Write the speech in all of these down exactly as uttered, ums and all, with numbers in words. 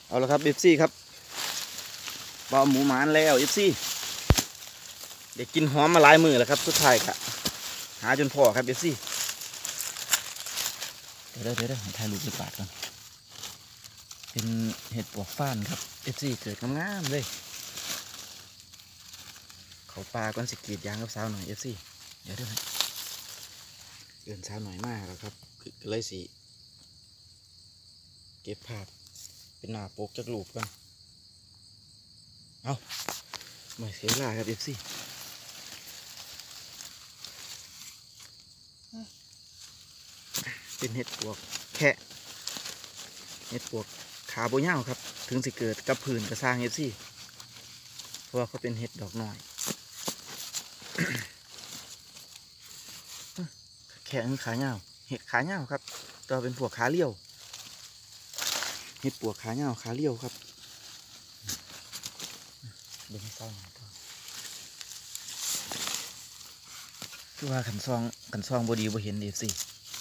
เอาละครับเอฟซีครับปลาหมูหมานแล้วเอฟซีเด็กกินหอมมาหลายมือแล้วครับสุดท้ายครับหาจนพอครับเอฟซีเดี๋ยวเดี๋ยวเดี๋ยวถ่ายรูปไปปาดก่อนเป็นเห็ดปวกฟ้านครับเอฟซีเกิดงามๆเลยเขาปลาก้อนสกีดยางกับสาวหน่อยเอฟซีเดี๋ยวเดี๋ยวเกินสาวหน่อยมากแล้วครับก็เลยสิเก็บภาพเป็นหน้าปกจากรูปกันเอาไม่เสียเวลาครับเอฟซีเป็นเห็ดปวกแค่เห็ดปวกขาโบย่าวครับถึงสิเกิดกับผื่นกระซ้างเอฟซีเพราะว่าเขาเป็นเห็ดดอกหน่อยแค่ขาเงาเห็ดขาเงาครับตัวเป็นปวกขาเลี้ยวเห็ดปวกขาเงาขาเลี้ยวครับเดี๋ยวไม่เศร้าหน่อยตัวคือว่าขันซองขันซองบดีบ่เห็นเอฟซี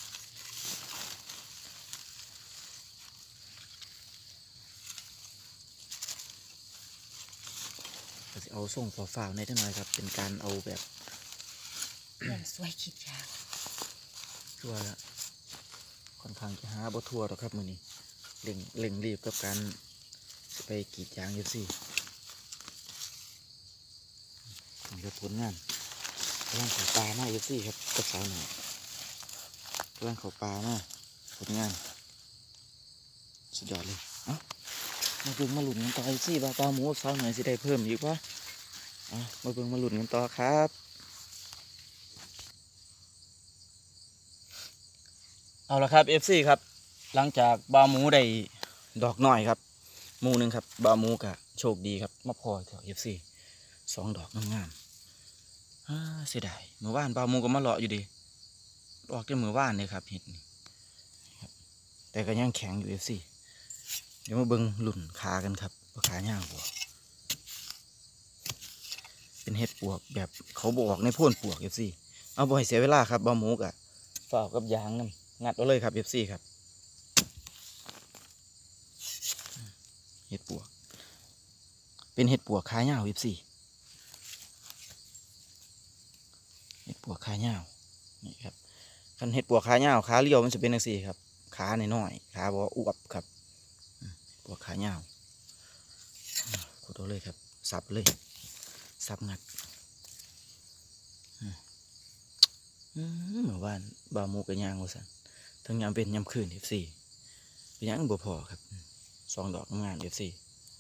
เอาส่งฝ่าๆในจังหน่อยครับเป็นการเอาแบบเหมือนสวยคิดยากทั่วละค่อนข้างจะหาบ่ทั่วหรอกครับมือนี้เร่งเร่งรีบกับการไปกรีดยางเอฟซีนี่ครับผลงานกำลังเขาปลาหน้าเอฟซีครับกับสาวหน่อยกำลังเขาปลาหน้าผลงานสุดยอดเลยเอ้ามาเบิ่งมาหลุดกันต่อเอฟซีปลาปลาหมูสาวหน่อยสิได้เพิ่มอีกวะอ่ะมาเบิ่งมาหลุดกันต่อครับเอาละครับเอฟซีครับหลังจากบาหมูได้ดอกน้อยครับหมูหนึ่งครับบาหมูกะโชคดีครับมาพอเถอะเอฟซีสองดอกงามๆเสียดายเมื่อวานบาหมูก็มาเลาะอยู่ดีออกจากเมื่อวานเลยครับเห็ดนี่ครับแต่ก็ยังแข็งอยู่เอฟซีเดี๋ยวมาเบิ้งหลุ่นขากันครับว่าขาย่างหัวเป็นเห็ดปวกแบบเขาบอกในโพ่นปวกเอฟซีเอาบ่ให้เสียเวลาครับบาหมูกะฝ่ากับยางนั่นงัดเอาเลยครับเอฟซีครับเห็ดปวกเป็นเห็ดปวกขาเงาเอฟซีเห็ดปวกขาเงานี่ครับคันเห็ดปวกขาเงาขาเลี้ยวมันจะเป็นอย่างสี่ครับขาในน้อยขาบอกอวบครับปวกขาเงาขุดเอาเลยครับสับเลยสับงัดเมื่อวานบาหมูกับยางว่าสันทั้งยามเป็นยามคืนเอฟซีเป็นยังบ่พอครับสองดอกงานเอฟซี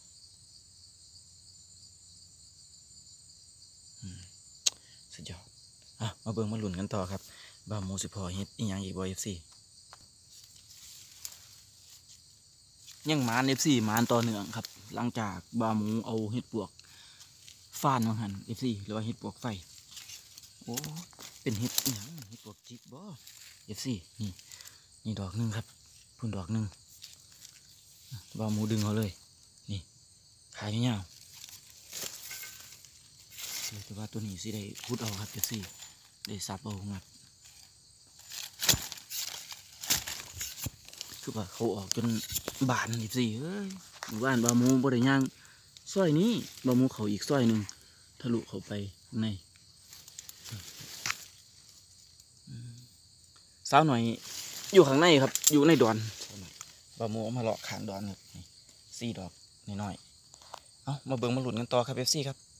สุดยอดอ่ะมาเบิ่งมาหลุนกันต่อครับบาหมูสิพอเฮ็ดอีหยังอีกบ่เอฟซียังมานเอฟซีมานต่อเนื่องครับหลังจากบาหมูเอาเฮ็ดปวกฟ้านมาหันเอฟซีหรือว่าเฮ็ดปวกไฟโอ้เป็นเฮ็ดอีหยังเฮ็ดปวกจิกบ่เอฟซีนี่นี่ดอกหนึ่งครับพุ่นดอกหนึ่งบาหมูดึงเขาเลยนี่ขายเงาแต่ว่าตัวนี้สิได้พุดเอาครับเอฟซีได้ซับเอางัดคือว่าเขาออกจนบานเอฟซีเฮ้ยหมู่บ้านบาหมูบริย่างซอยนี้บาหมูเขาอีกซอยหนึ่งทะลุเข้าไปในสาวหน่อยอยู่ข้างในครับอยู่ในดอนบาหมูมาเลาะขางดอนครับสี่ดอกน้อยๆเอามาเบิ่งมาหลุดกันต่อครับเอฟซีครับ